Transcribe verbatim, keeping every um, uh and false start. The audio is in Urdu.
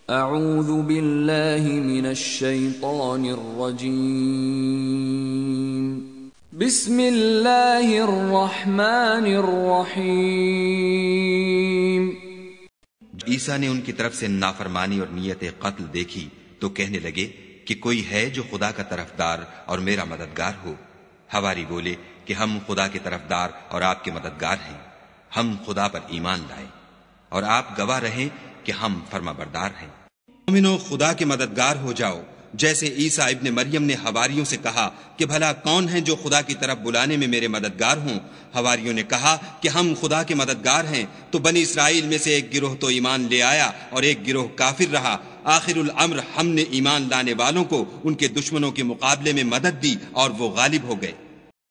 اعوذ باللہ من الشیطان الرجیم بسم اللہ الرحمن الرحیم۔ عیسیٰ نے ان کی طرف سے نافرمانی اور نیت قتل دیکھی تو کہنے لگے کہ کوئی ہے جو خدا کا طرفدار اور میرا مددگار ہو؟ حواری بولے کہ ہم خدا کے طرفدار اور آپ کے مددگار ہیں، ہم خدا پر ایمان لائے اور آپ گواہ رہیں کہ ہم فرما بردار ہیں۔ مومنو، خدا کے مددگار ہو جاؤ، جیسے عیسیٰ ابن مریم نے حواریوں سے کہا کہ بھلا کون ہیں جو خدا کی طرف بلانے میں میرے مددگار ہوں؟ حواریوں نے کہا کہ ہم خدا کے مددگار ہیں۔ تو بنی اسرائیل میں سے ایک گروہ تو ایمان لے آیا اور ایک گروہ کافر رہا۔ آخر الامر ہم نے ایمان لانے والوں کو ان کے دشمنوں کے مقابلے میں مدد دی اور وہ غالب ہو گئے۔